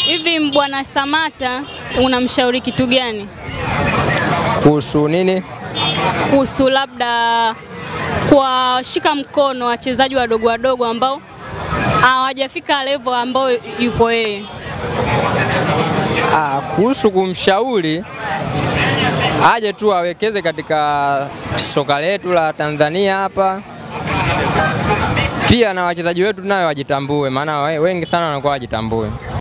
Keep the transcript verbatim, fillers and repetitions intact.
Hivi Mbwana Samatta unamshauri kitu gani? Kuhusu nini? Kuhusu labda kwa shika mkono wachezaji wadogo wadogo ambao hawajafika level ambao yupo yeye. Ah, kuhusu kumshauri aje tu awekeze katika soka letu la Tanzania hapa. Pia na wachezaji wetu nayo wajitambue, maana wengi sana wanakuwa wajitambue.